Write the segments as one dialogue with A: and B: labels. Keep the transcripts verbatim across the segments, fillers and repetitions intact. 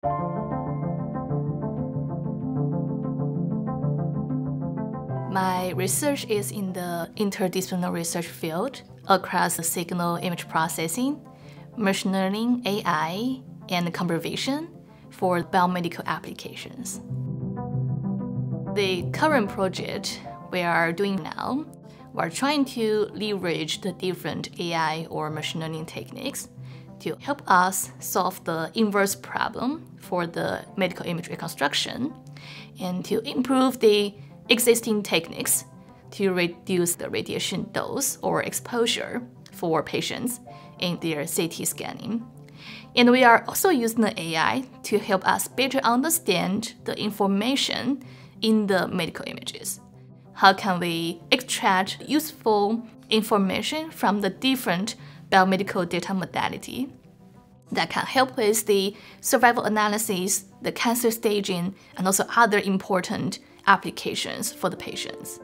A: My research is in the interdisciplinary research field across the signal image processing, machine learning, A I, and computer vision for biomedical applications. The current project we are doing now, we're trying to leverage the different A I or machine learning techniques to help us solve the inverse problem for the medical image reconstruction and to improve the existing techniques to reduce the radiation dose or exposure for patients in their C T scanning. And we are also using the A I to help us better understand the information in the medical images. How can we extract useful information from the different biomedical data modality that can help with the survival analysis, the cancer staging, and also other important applications for the patients.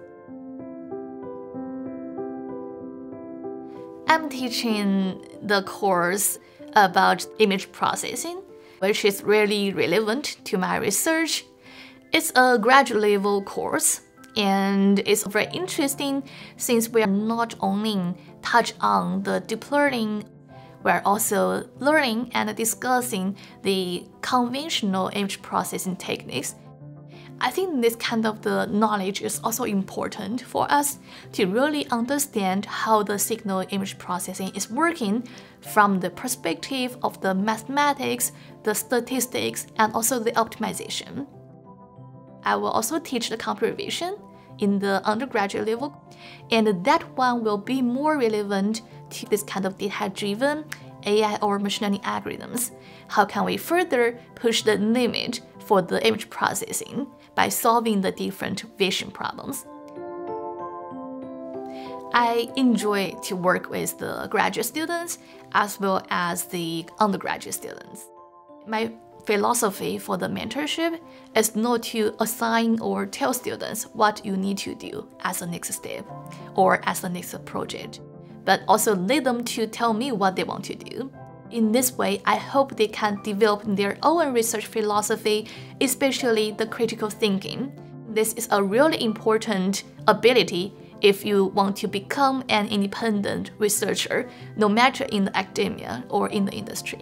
A: I'm teaching the course about image processing, which is really relevant to my research. It's a graduate level course, and it's very interesting since we are not only touch on the deep learning, we're also learning and discussing the conventional image processing techniques. I think this kind of the knowledge is also important for us to really understand how the signal image processing is working from the perspective of the mathematics, the statistics, and also the optimization. I will also teach the computer vision in the undergraduate level, and that one will be more relevant to this kind of data-driven A I or machine learning algorithms. How can we further push the limit for the image processing by solving the different vision problems? I enjoy to work with the graduate students as well as the undergraduate students. My philosophy for the mentorship is not to assign or tell students what you need to do as the next step or as the next project, but also lead them to tell me what they want to do. In this way, I hope they can develop their own research philosophy, especially the critical thinking. This is a really important ability if you want to become an independent researcher, no matter in the academia or in the industry.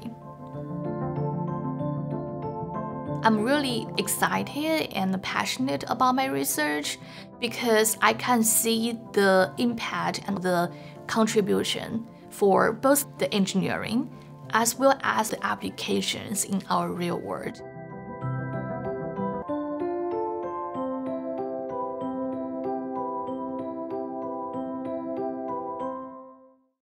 A: I'm really excited and passionate about my research because I can see the impact and the contribution for both the engineering as well as the applications in our real world.